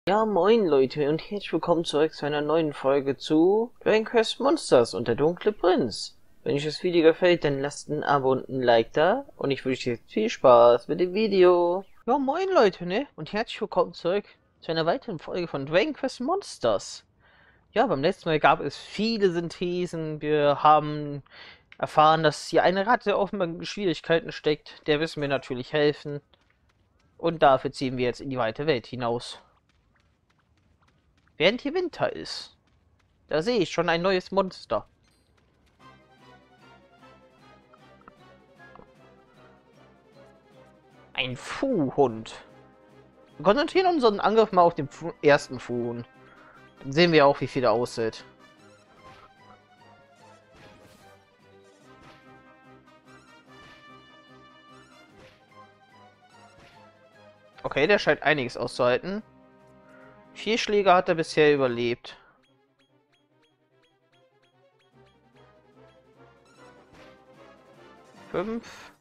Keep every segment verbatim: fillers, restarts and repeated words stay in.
Ja, moin Leute und herzlich willkommen zurück zu einer neuen Folge zu Dragon Quest Monsters und der dunkle Prinz. Wenn euch das Video gefällt, dann lasst ein Abo und ein Like da und ich wünsche euch jetzt viel Spaß mit dem Video. Ja, moin Leute, ne? Und herzlich willkommen zurück zu einer weiteren Folge von Dragon Quest Monsters. Ja, beim letzten Mal gab es viele Synthesen. Wir haben erfahren, dass hier eine Ratte offenbar in Schwierigkeiten steckt. Der müssen wir natürlich helfen. Und dafür ziehen wir jetzt in die weite Welt hinaus. Während hier Winter ist. Da sehe ich schon ein neues Monster. Ein Fuhhund. Wir konzentrieren unseren Angriff mal auf den Fu ersten Fuhhund. Dann sehen wir auch, wie viel er aussieht. Okay, der scheint einiges auszuhalten. Vier Schläge hat er bisher überlebt. Fünf.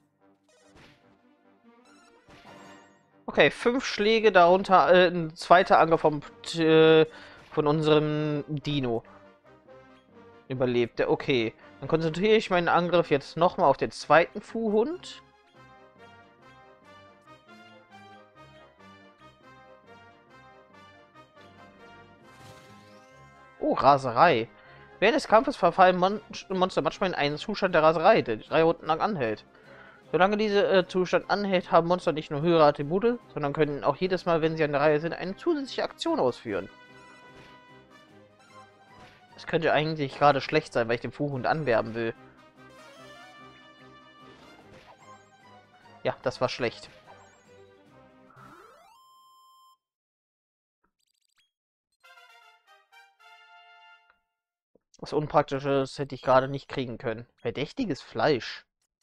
Okay, fünf Schläge, darunter äh, ein zweiter Angriff vom, äh, von unserem Dino. Überlebt er. Okay, dann konzentriere ich meinen Angriff jetzt nochmal auf den zweiten Fuhhund. Oh, Raserei. Während des Kampfes verfallen Mon Monster manchmal in einen Zustand der Raserei, der drei Runden lang anhält. Solange dieser äh, Zustand anhält, haben Monster nicht nur höhere Attribute, sondern können auch jedes Mal, wenn sie an der Reihe sind, eine zusätzliche Aktion ausführen. Das könnte eigentlich gerade schlecht sein, weil ich den Fuhhund anwerben will. Ja, das war schlecht. Was Unpraktisches hätte ich gerade nicht kriegen können. Verdächtiges Fleisch.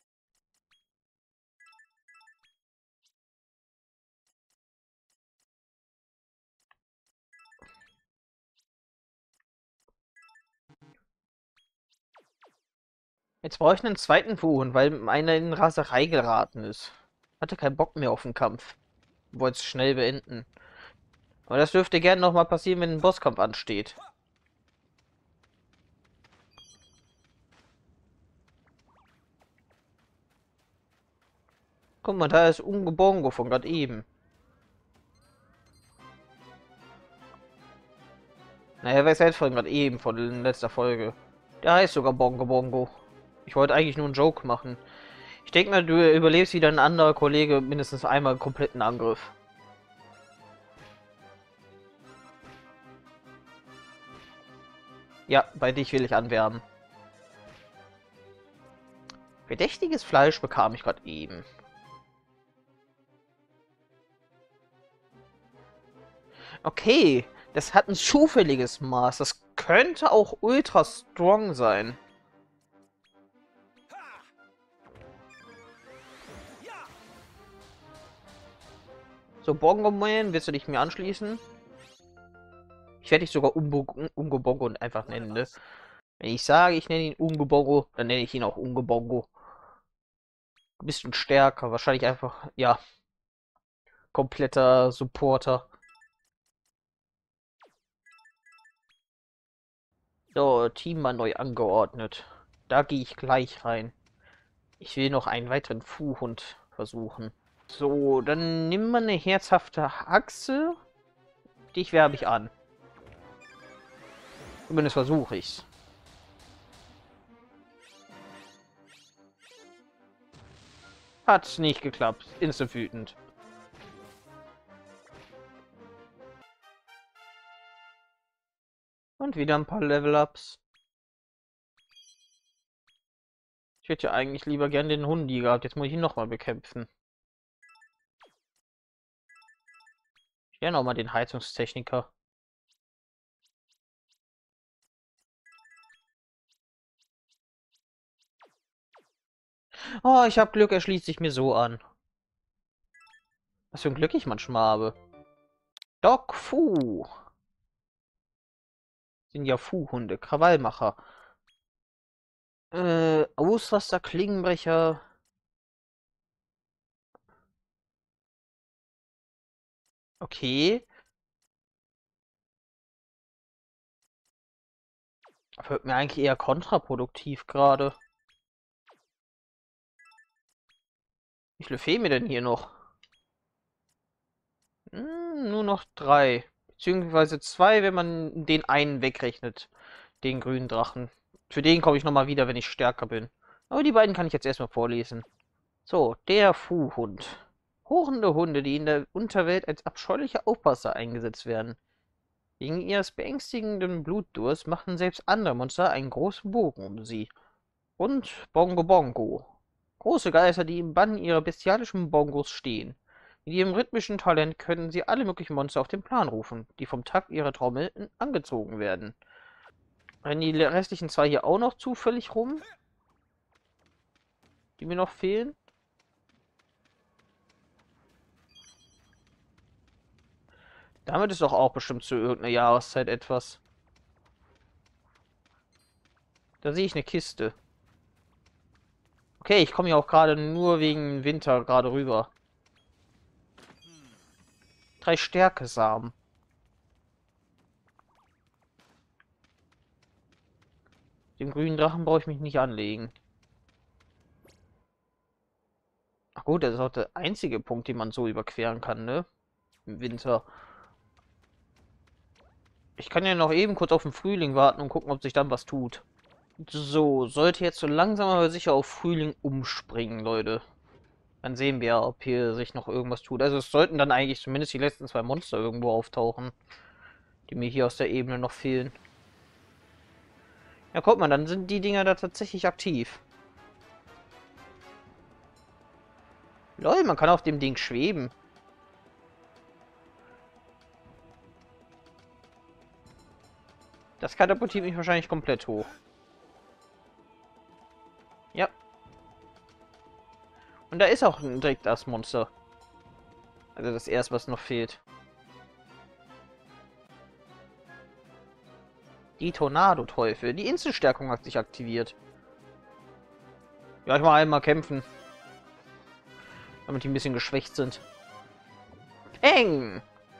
Jetzt brauche ich einen zweiten Fuhhund, weil meiner in Raserei geraten ist. Hatte keinen Bock mehr auf den Kampf. Wollte es schnell beenden. Aber das dürfte gerne nochmal passieren, wenn ein Bosskampf ansteht. Guck mal, da ist Ungebongo von gerade eben. Naja, wer ist jetzt von gerade eben, von letzter Folge? Der heißt sogar Bongo Bongo. Ich wollte eigentlich nur einen Joke machen. Ich denke mal, du überlebst wieder ein anderer Kollege mindestens einmal einen kompletten Angriff. Ja, bei dich will ich anwerben. Verdächtiges Fleisch bekam ich gerade eben. Okay, das hat ein zufälliges Maß. Das könnte auch ultra strong sein. So, Bongo Man, willst du dich mir anschließen? Ich werde dich sogar Ungebongo einfach nennen, ne? Wenn ich sage, ich nenne ihn Ungebongo, dann nenne ich ihn auch Ungebongo. Ein bisschen stärker, wahrscheinlich einfach, ja, kompletter Supporter. So, Team mal neu angeordnet. Da gehe ich gleich rein. Ich will noch einen weiteren Fuhhund versuchen. So, dann nimm mal eine herzhafte Achse. Dich werbe ich an. Zumindest versuche ich's. Hat's nicht geklappt. Instant wütend. Und wieder ein paar Level-Ups. Ich hätte ja eigentlich lieber gern den Hundi gehabt. Jetzt muss ich ihn nochmal bekämpfen. Ich gerne nochmal den Heizungstechniker. Oh, ich habe Glück, er schließt sich mir so an. Was für ein Glück ich manchmal habe. Doc Fu. Sind ja Fu-Hunde. Krawallmacher. Äh, Ausraster, Klingenbrecher. Okay. Wird mir eigentlich eher kontraproduktiv gerade. Wie viele fehlen mir denn hier noch? Hm, nur noch drei. Beziehungsweise zwei, wenn man den einen wegrechnet. Den grünen Drachen. Für den komme ich nochmal wieder, wenn ich stärker bin. Aber die beiden kann ich jetzt erstmal vorlesen. So, der Fu-Hund. Hurende Hunde, die in der Unterwelt als abscheuliche Aufpasser eingesetzt werden. Wegen ihres beängstigenden Blutdurst machen selbst andere Monster einen großen Bogen um sie. Und Bongo Bongo. Große Geister, die im Bann ihrer bestialischen Bongos stehen. Mit ihrem rhythmischen Talent können sie alle möglichen Monster auf den Plan rufen, die vom Takt ihrer Trommel angezogen werden. Rennen die restlichen zwei hier auch noch zufällig rum, die mir noch fehlen? Damit ist doch auch bestimmt zu irgendeiner Jahreszeit etwas. Da sehe ich eine Kiste. Okay, ich komme ja auch gerade nur wegen Winter gerade rüber. Drei Stärkesamen. Den grünen Drachen brauche ich mich nicht anlegen. Ach gut, das ist auch der einzige Punkt, den man so überqueren kann, ne? Im Winter. Ich kann ja noch eben kurz auf den Frühling warten und gucken, ob sich dann was tut. So, sollte jetzt so langsam aber sicher auf Frühling umspringen, Leute. Dann sehen wir, ob hier sich noch irgendwas tut. Also es sollten dann eigentlich zumindest die letzten zwei Monster irgendwo auftauchen, die mir hier aus der Ebene noch fehlen. Ja, guck mal, dann sind die Dinger da tatsächlich aktiv. Lol, man kann auf dem Ding schweben. Das katapultiert mich wahrscheinlich komplett hoch. Ja. Und da ist auch direkt das Monster. Also das erste, was noch fehlt. Die Tornado-Teufel. Die Inselstärkung hat sich aktiviert. Ja, ich mal einmal kämpfen. Damit die ein bisschen geschwächt sind. Eng!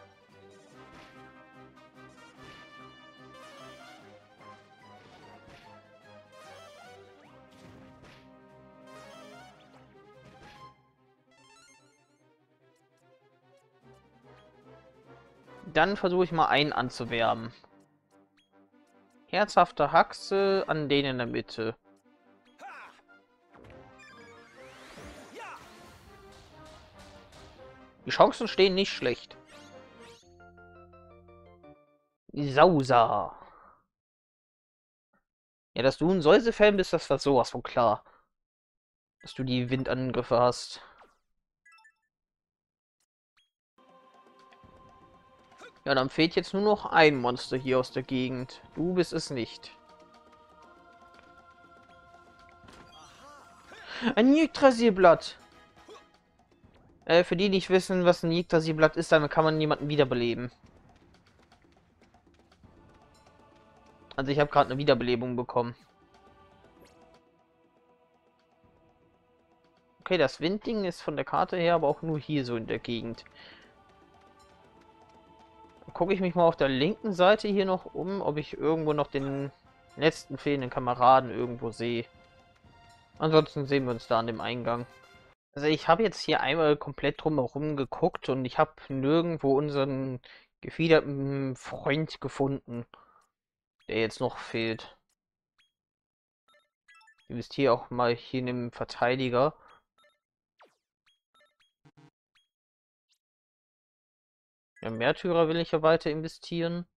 Dann versuche ich mal einen anzuwärmen. Herzhafte Haxe an denen in der Mitte. Die Chancen stehen nicht schlecht. Sausa. Ja, dass du ein Säuse-Fan bist, das war sowas von klar. Dass du die Windangriffe hast. Ja, dann fehlt jetzt nur noch ein Monster hier aus der Gegend. Du bist es nicht. Ein Yggdrasilblatt. Äh, für die, die nicht wissen, was ein Yggdrasilblatt ist, damit kann man jemanden wiederbeleben. Also ich habe gerade eine Wiederbelebung bekommen. Okay, das Windding ist von der Karte her, aber auch nur hier so in der Gegend. Dann gucke ich mich mal auf der linken Seite hier noch um, ob ich irgendwo noch den letzten fehlenden Kameraden irgendwo sehe. Ansonsten sehen wir uns da an dem Eingang. Also ich habe jetzt hier einmal komplett drumherum geguckt und ich habe nirgendwo unseren gefiederten Freund gefunden, der jetzt noch fehlt. Ich investiere auch mal hier in den Verteidiger. Ja, Märtyrer will ich ja weiter investieren.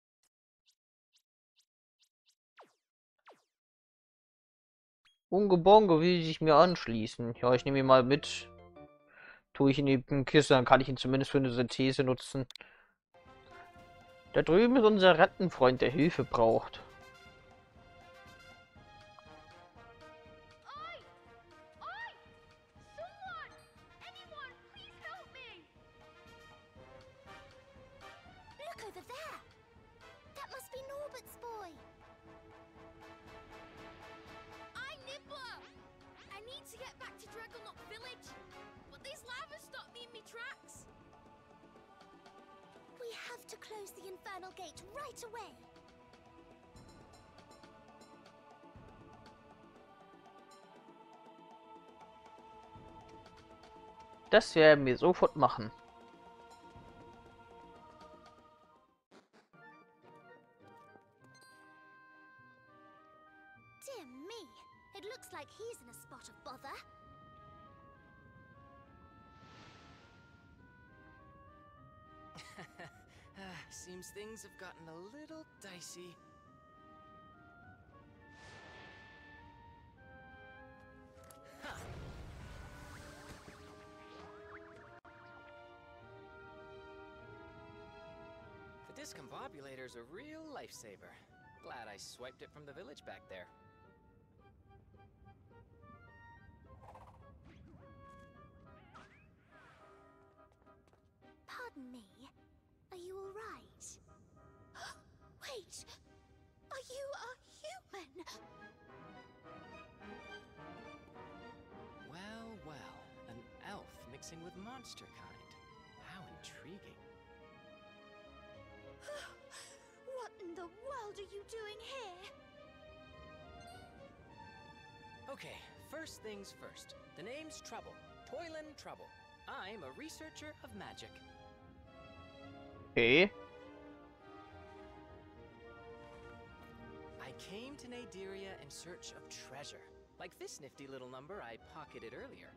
Ungebongo will sich mir anschließen. Ja, ich nehme ihn mal mit. Tue ich in die Kiste, dann kann ich ihn zumindest für eine Synthese nutzen. Da drüben ist unser Rattenfreund, der Hilfe braucht. Look over there. That must be Norbert's boy. I'm Nibbler. I need to get back to Dragonlock Village, but this lava stopped me in my tracks. We have to close the infernal gate right away. Das werden wir sofort machen. Dear me, it looks like he's in a spot of bother. Seems things have gotten a little dicey. Huh. The discombobulator's a real lifesaver. Glad I swiped it from the village back there. Pardon me, are you all right? Wait, are you a human? Well, well, an elf mixing with monster kind. How intriguing. What in the world are you doing here? Okay, first things first. The name's Trouble. Toylan Trouble. I'm a researcher of magic. Okay. I came to Naderia in search of treasure. Like this nifty little number I pocketed earlier.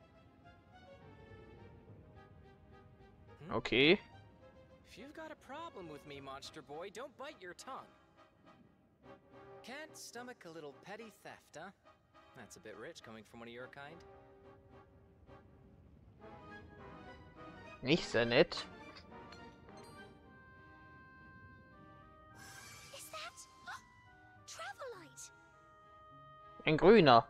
Hmm? Okay. If you've got a problem with me, Monster Boy, don't bite your tongue. Can't stomach a little petty theft, huh? That's a bit rich coming from one of your kind. Nicht sehr nett. Is that Travelite? Ein grüner.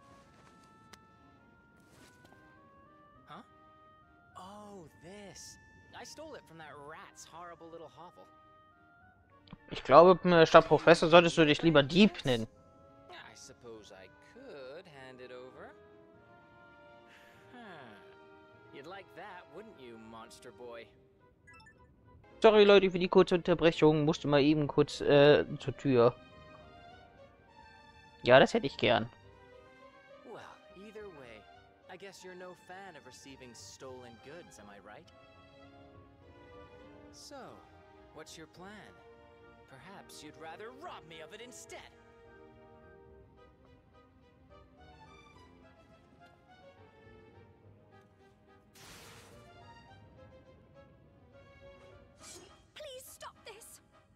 Huh? Oh, this. I stole it from that rat's horrible little hovel. Ich glaube, statt Professor solltest du dich lieber Dieb nennen. I suppose I could hand it over. Huh. You'd like that, wouldn't you, Monster Boy? Sorry Leute für die kurze Unterbrechung. Musste mal eben kurz äh, zur Tür. Ja, das hätte ich gern. Well, either way, I guess you're no fan of receiving stolen goods, am I right? So, what's your plan? Perhaps you'd rather rob me of it instead. Please stop this.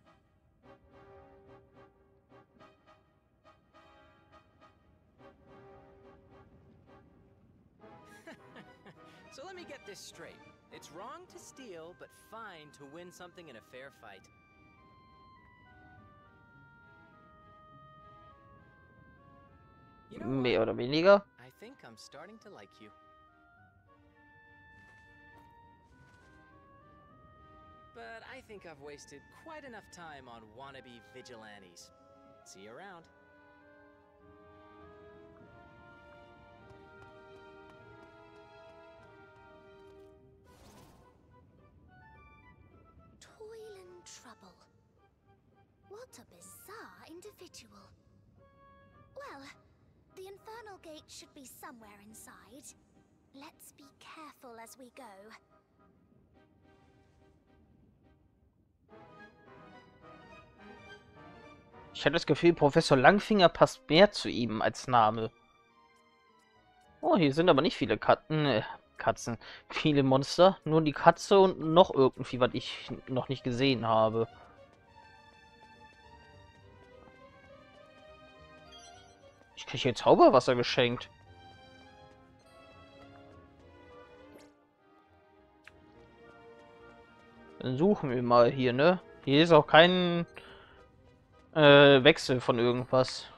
So let me get this straight. It's wrong to steal, but fine to win something in a fair fight. You know Mehr what? oder weniger. I think I'm starting to like you. But I think I've wasted quite enough time on wannabe vigilantes. See you around. Toylan Trouble. What a bizarre individual. Well, the Infernal Gate should be somewhere inside. Let's be careful as we go. Ich habe das Gefühl, Professor Langfinger passt mehr zu ihm als Name. Oh, hier sind aber nicht viele Katzen. Äh, Katzen. Viele Monster. Nur die Katze und noch irgendwie, was ich noch nicht gesehen habe. Ich kriege hier Zauberwasser geschenkt. Dann suchen wir mal hier, ne? Hier ist auch kein äh, Wechsel von irgendwas.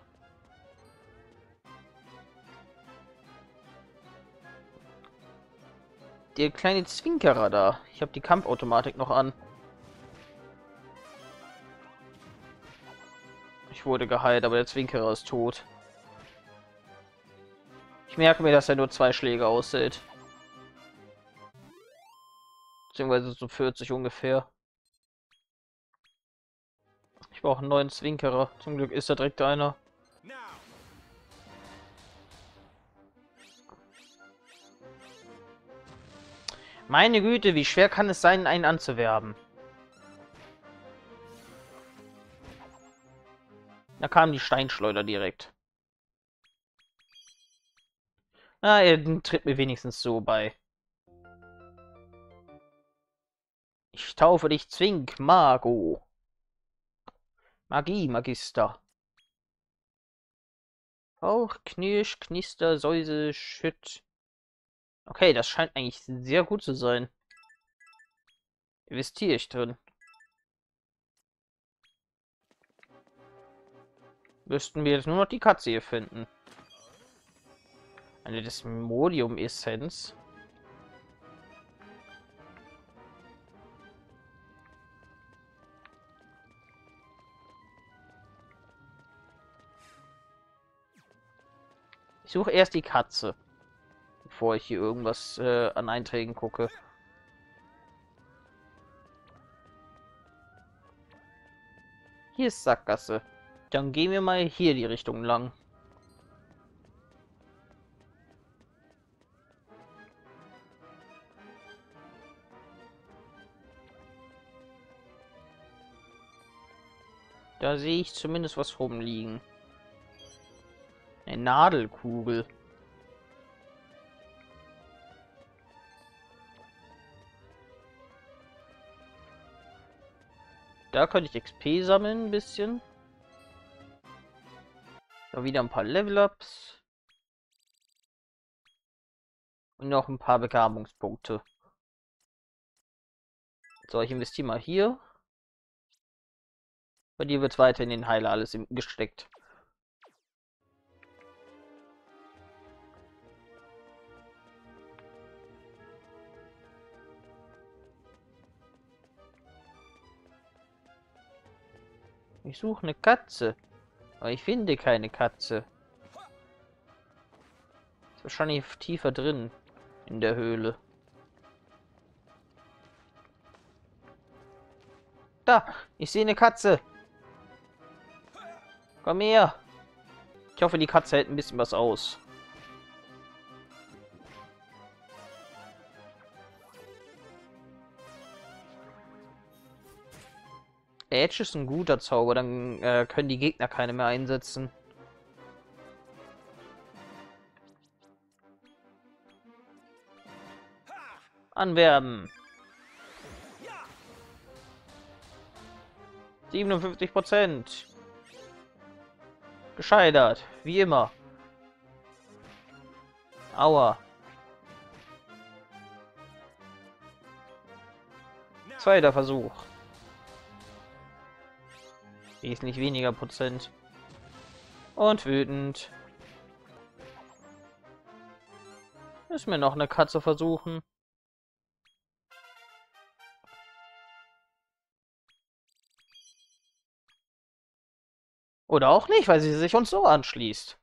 Der kleine Zwinkerer da. Ich habe die Kampfautomatik noch an. Ich wurde geheilt, aber der Zwinkerer ist tot. Ich merke mir, dass er nur zwei Schläge aushält. Beziehungsweise so vierzig ungefähr. Ich brauche einen neuen Zwinkerer. Zum Glück ist da direkt einer. Meine Güte, wie schwer kann es sein, einen anzuwerben? Da kam die Steinschleuder direkt. Na, er tritt mir wenigstens so bei. Ich taufe dich Zwink, Mago. Magie, Magister. Auch Knirsch, Knister, Säuse, Schütt. Okay, das scheint eigentlich sehr gut zu sein. Investiere ich drin. Müssten wir jetzt nur noch die Katze hier finden. Eine Desmodium-Essenz. Ich suche erst die Katze, bevor ich hier irgendwas äh, an Einträgen gucke. Hier ist Sackgasse. Dann gehen wir mal hier die Richtung lang. Da sehe ich zumindest was rumliegen. Eine Nadelkugel. Da könnte ich X P sammeln ein bisschen. Da wieder ein paar Level-Ups. Und noch ein paar Begabungspunkte. So, ich investiere mal hier. Bei dir wird weiter in den Heiler alles gesteckt. Ich suche eine Katze. Aber ich finde keine Katze. Ist wahrscheinlich tiefer drin. In der Höhle. Da! Ich sehe eine Katze! Komm her! Ich hoffe, die Katze hält ein bisschen was aus. Edge ist ein guter Zauber, dann äh, können die Gegner keine mehr einsetzen. Anwerben. siebenundfünfzig Prozent. Gescheitert, wie immer. Aua. Zweiter Versuch. Wesentlich weniger Prozent. Und wütend. Müssen wir noch eine Katze versuchen. Oder auch nicht, weil sie sich uns so anschließt.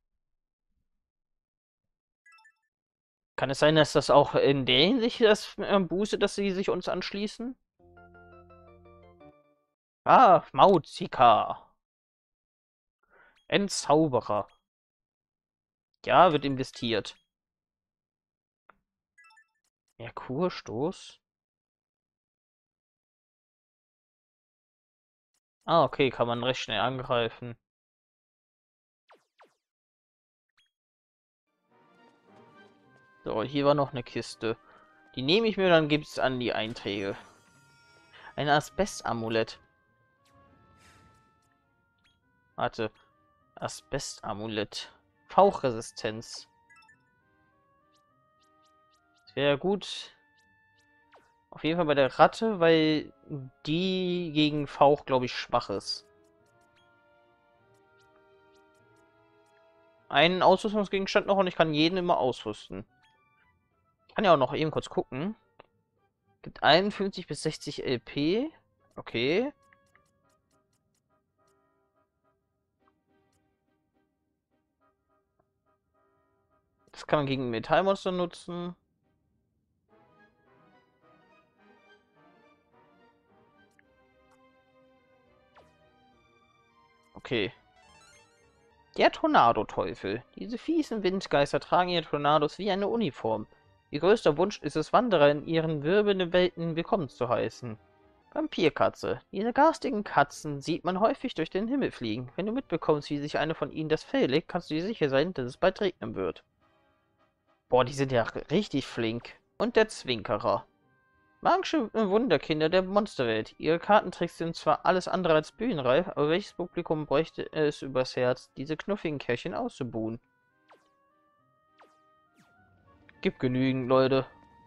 Kann es sein, dass das auch in der Hinsicht das äh, boostet, dass sie sich uns anschließen? Ah, Mauzika. Entzauberer. Ja, wird investiert. Merkurstoß. Ah, okay, kann man recht schnell angreifen. So, hier war noch eine Kiste. Die nehme ich mir, dann gibt es an die Einträge. Ein Asbest-Amulett. Warte. Asbest-Amulett. Fauchresistenz. Das wäre gut. Auf jeden Fall bei der Ratte, weil die gegen Fauch, glaube ich, schwach ist. Einen Ausrüstungsgegenstand noch und ich kann jeden immer ausrüsten. Ich kann ja auch noch eben kurz gucken. Gibt einundfünfzig bis sechzig L P. Okay. Das kann man gegen Metallmonster nutzen. Okay. Der Tornado-Teufel. Diese fiesen Windgeister tragen ihre Tornados wie eine Uniform. Ihr größter Wunsch ist es, Wanderer in ihren wirbelnden Welten willkommen zu heißen. Vampirkatze. Diese garstigen Katzen sieht man häufig durch den Himmel fliegen. Wenn du mitbekommst, wie sich eine von ihnen das Fell legt, kannst du dir sicher sein, dass es bald regnen wird. Boah, die sind ja richtig flink. Und der Zwinkerer. Magische Wunderkinder der Monsterwelt. Ihre Kartentricks sind zwar alles andere als bühnenreif, aber welches Publikum bräuchte es übers Herz, diese knuffigen Kerlchen auszubuhen? Gibt genügend, Leute.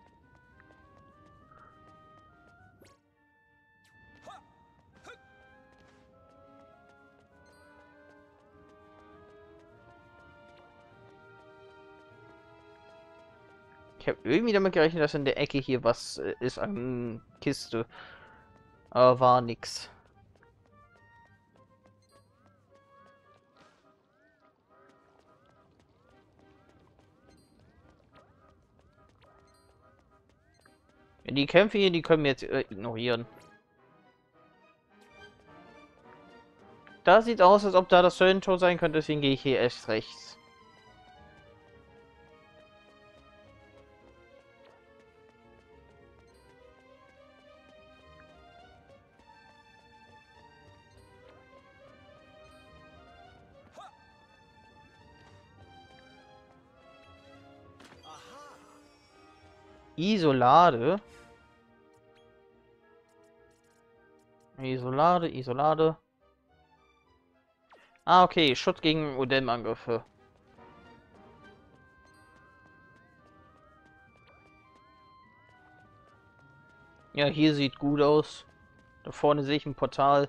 Ich habe irgendwie damit gerechnet, dass in der Ecke hier was äh, ist an Kiste. Aber war nix. Die Kämpfe hier, die können wir jetzt äh, ignorieren. Da sieht aus, als ob da das Höllentor sein könnte, deswegen gehe ich hier erst rechts. Isolade. Isolade, Isolade. Ah, okay. Schutz gegen Odem-Angriffe. Ja, hier sieht gut aus. Da vorne sehe ich ein Portal.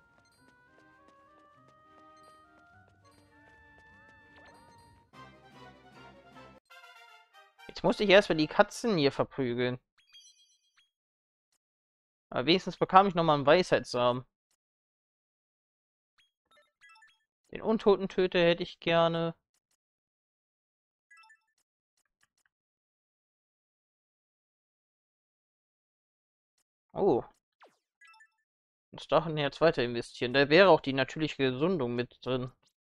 Jetzt musste ich erstmal die Katzen hier verprügeln. Aber wenigstens bekam ich nochmal einen Weisheitssamen. Den Untoten-Töter hätte ich gerne. Oh. Ins Drachenherz weiter investieren. Da wäre auch die natürliche Gesundung mit drin.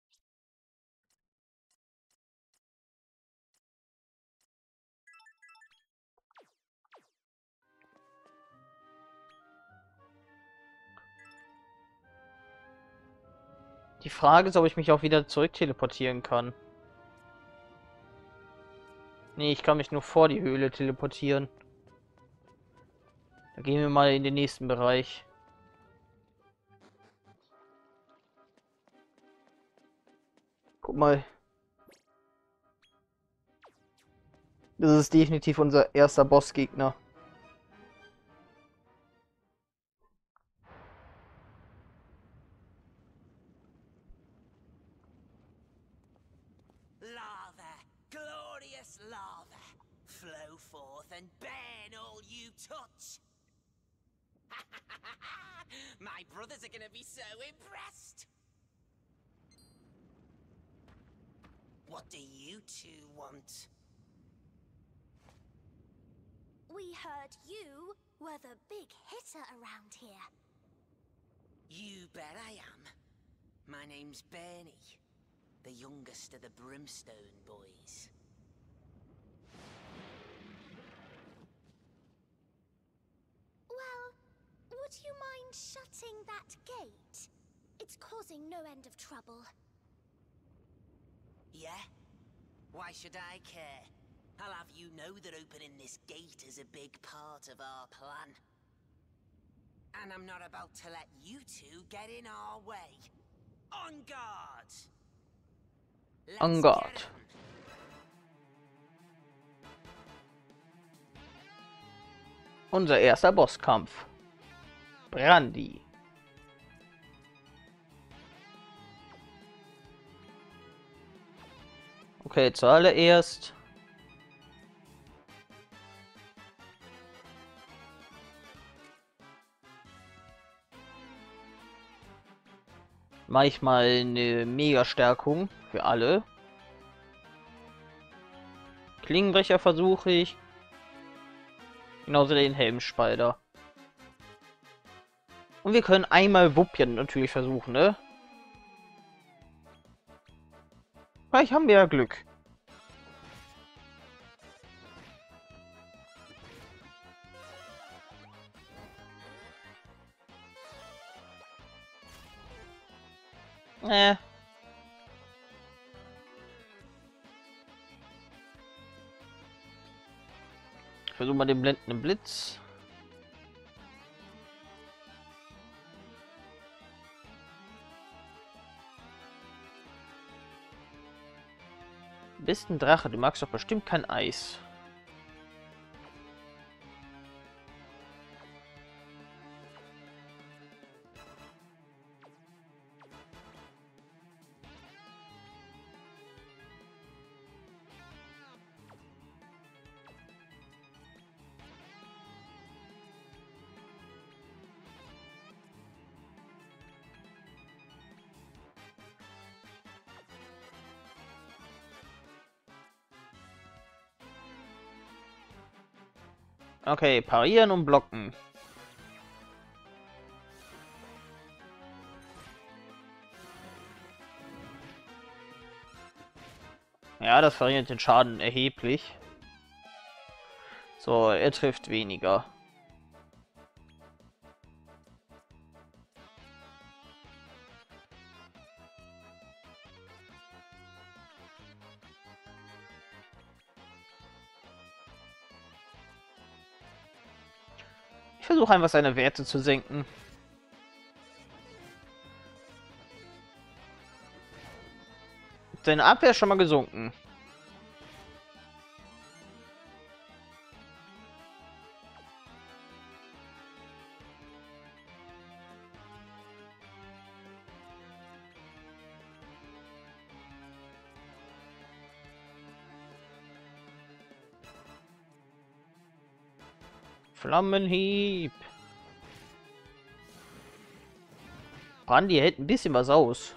Die Frage ist, ob ich mich auch wieder zurück teleportieren kann. Nee, ich kann mich nur vor die Höhle teleportieren. Da gehen wir mal in den nächsten Bereich. Guck mal. Das ist definitiv unser erster Bossgegner. Lava, glorious lava, flow forth and burn all you touch. My brothers are gonna be so impressed. What do you two want? We heard you were the big hitter around here. You bet I am. My name's Bernie, the youngest of the Brimstone boys. Well, would you mind shutting that gate? It's causing no end of trouble. Yeah? Why should I care? I'll have you know that opening this gate is a big part of our plan. And I'm not about to let you two get in our way. On guard! Let's On guard. get 'em. Unser erster Bosskampf. Brandy. Okay, zuallererst mache ich mal eine Mega-Stärkung für alle. Klingenbrecher versuche ich. Genauso den Helmspalter. Und wir können einmal Wuppien natürlich versuchen, ne? Vielleicht haben wir ja Glück. Äh. Ich versuche mal den blendenden Blitz. Du bist ein Drache, du magst doch bestimmt kein Eis. Okay, parieren und blocken. Ja, das verringert den Schaden erheblich. So, er trifft weniger. Ich versuche einfach seine Werte zu senken. Seine Abwehr ist schon mal gesunken. Flammenhieb. Brandy hält ein bisschen was aus.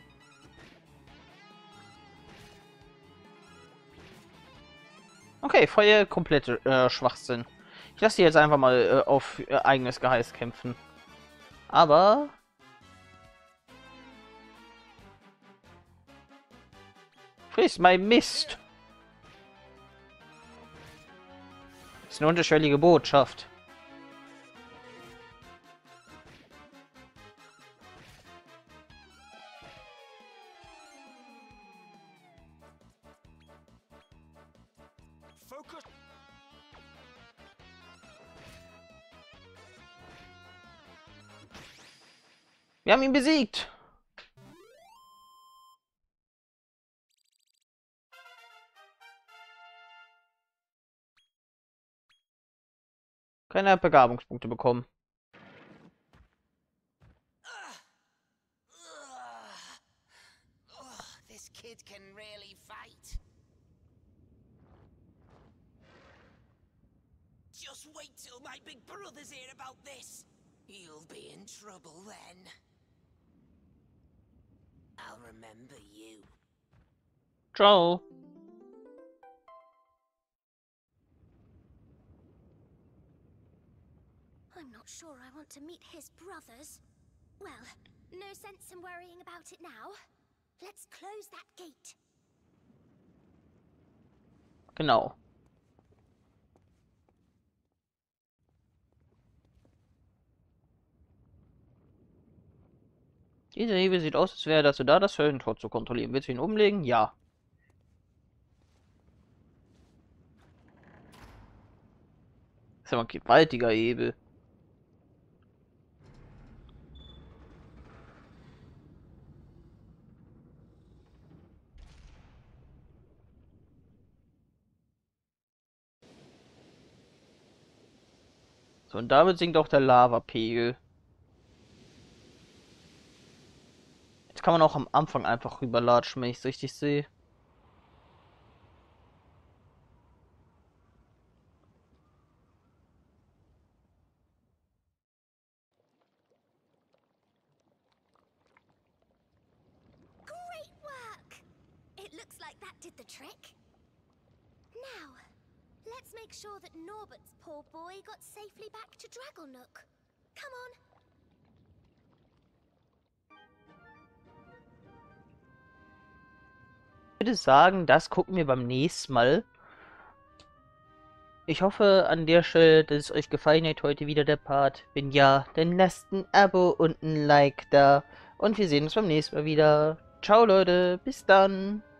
Okay, Feuer komplette äh, Schwachsinn. Ich lasse die jetzt einfach mal äh, auf äh, eigenes Geheiß kämpfen. Aber friss mein Mist. Das ist eine unterschwellige Botschaft. Focus. Wir haben ihn besiegt. Keine Begabungspunkte bekommen. Oh, this kid can really fight. Just wait till my big brothers hear about this. You'll be in trouble then. I'll remember you. Ciao. I'm not sure I want to meet his brothers. Well, no sense in worrying about it now. Let's close that gate. Genau. Dieser Hebel sieht aus, als wäre dazu da, das Höllentor zu kontrollieren. Willst du ihn umlegen? Ja. Das ist aber ein gewaltiger Hebel. So, und damit sinkt auch der Lavapegel. Jetzt kann man auch am Anfang einfach rüberlatschen, wenn ich es richtig sehe. Great work! It looks like that did the trick. Now, let's make sure that Norbert's poor boy got safely back to Dragonnook. Come on. Ich würde sagen, das gucken wir beim nächsten Mal. Ich hoffe an der Stelle, dass es euch gefallen hat heute wieder der Part. Wenn ja, dann lasst ein Abo und ein Like da. und wir sehen uns beim nächsten Mal wieder. Ciao Leute, bis dann.